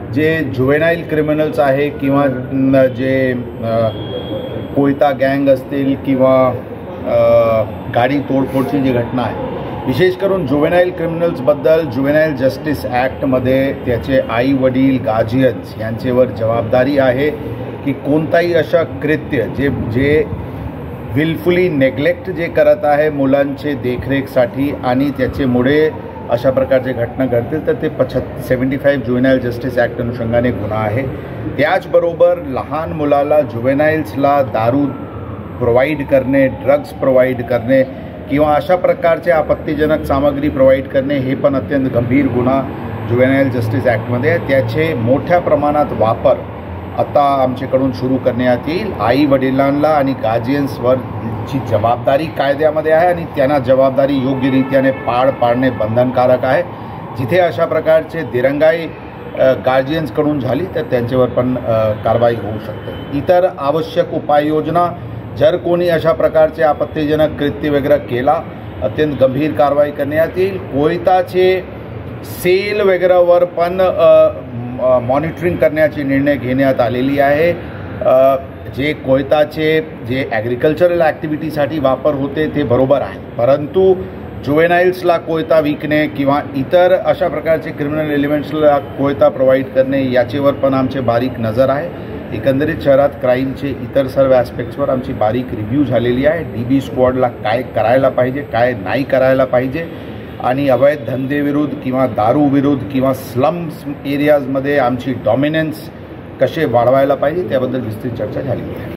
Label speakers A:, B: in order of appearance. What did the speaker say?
A: जे juvenile criminals आहे किंवा जे कोयता गँग असतील किंवा गाडी तोडफोडची जी घटना आहे, विशेष करून जुवेनाईल क्रिमिनल्सबद्दल जुवेनाईल जस्टिस ॲक्टमध्ये त्याचे आई वडील गार्जियन्स यांच्यावर जबाबदारी आहे की कोणताही अशा कृत्य जे विलफुली नेग्लेक्ट जे करत आहे मुलांचे देखरेखसाठी आणि त्याच्यामुळे अशा प्रकारचे घटना घडतील तर ते 75 जुवेनाईल जस्टिस ॲक्ट अनुषंगाने गुन्हा आहे। त्याचबरोबर लहान मुलाला जुवेनाईल्सला दारू प्रोवाईड करणे, ड्रग्स प्रोवाईड करणे किंवा अशा प्रकारचे आपत्तिजनक सामग्री प्रोवाईड करणे हे पण अत्यंत गंभीर गुन्हा जुवेनाईल जस्टिस ॲक्टमध्ये आहे। त्याचे मोठ्या प्रमाणात वापर आता आमच्याकडून सुरू करण्यात येईल। आई वडिलांना आणि गार्जियन्सवरची जबाबदारी कायद्यामध्ये आहे आणि त्यांना जबाबदारी योग्यरित्याने पार पाडणे बंधनकारक आहे। जिथे अशा प्रकारचे दिरंगाई गार्जियन्सकडून झाली तर त्यांच्यावर पण कारवाई होऊ शकते। इतर आवश्यक उपाययोजना जर कोणी अशा प्रकारचे आपत्तिजनक कृत्य वगैरे केला अत्यंत गंभीर कारवाई करण्यात येईल। कोयताचे सेल वगैरेवर पण मॉनिटरिंग करण्याची निर्णय घेण्यात आलेली आहे। जे कोयताचे जे ॲग्रिकल्चरल ॲक्टिव्हिटीसाठी वापर होते ते बरोबर आहे, परंतु जुवेनाईल्सला कोयता विकणे किंवा इतर अशा प्रकारचे क्रिमिनल एलिमेंट्सला कोयता प्रोवाईड करणे याच्यावर पण आमचे बारीक नजर आहे। एकंदरीत शहरात क्राईमचे इतर सर्व ॲस्पेक्ट्सवर आमची बारीक रिव्ह्यू झालेली आहे। DB स्क्वॉडला काय करायला पाहिजे, काय नाही करायला पाहिजे आणि अवैध धंदेविरुद्ध किंवा दारूविरुद्ध किंवा स्लम्स एरियाजमध्ये आमची डॉमिनन्स कसे वाढवायला पाहिजे त्याबद्दल विस्तृत चर्चा झाली आहे।